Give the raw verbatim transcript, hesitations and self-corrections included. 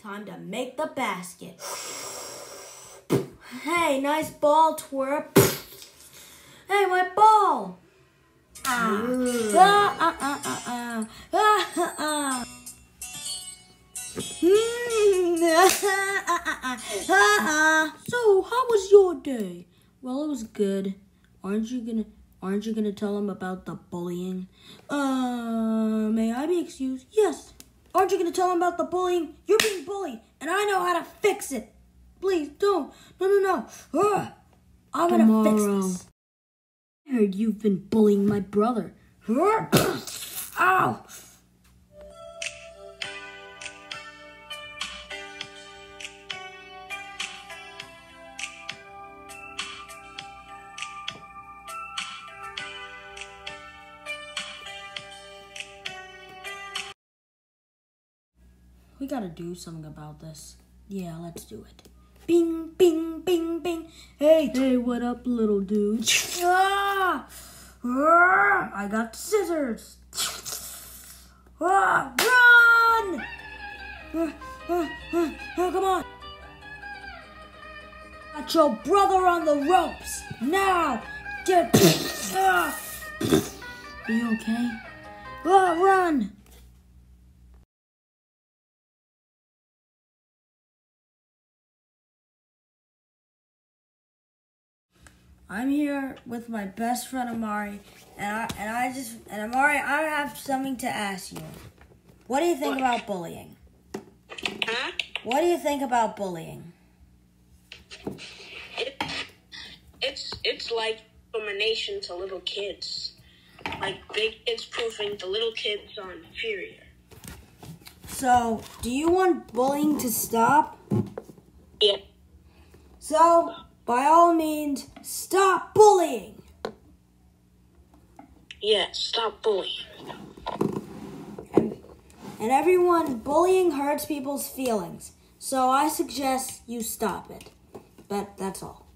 Time to make the basket. Hey, nice ball, twerp. Hey, my ball. Ah. Ah, ah, ah, ah, ah. Ah, ah, ah. So, how was your day? Well, it was good. Aren't you gonna aren't you gonna tell him about the bullying? Uh, may I be excused? Yes. Aren't you gonna tell him about the bullying? You're being bullied, and I know how to fix it. Please don't. No, no, no. Ugh. I'm gonna Tomorrow. fix this. I heard you've been bullying my brother. Ow! We gotta do something about this. Yeah, let's do it. Bing, bing, bing, bing. Hey, Hey, what up, little dude? ah! Ah! I got scissors. Ah! Run! Ah, ah, ah, ah, come on. Got your brother on the ropes. Now, get. Ah! Are you okay? Ah, run! I'm here with my best friend Amari, and I and I just and Amari, I have something to ask you. What do you think What? about bullying? Huh? What do you think about bullying? It, it's it's like discrimination to little kids. Like big kids proving the little kids are inferior. So, do you want bullying to stop? Yeah. So, by all means, stop bullying. Yeah, stop bullying. And, and everyone, bullying hurts people's feelings. So I suggest you stop it. But that's all.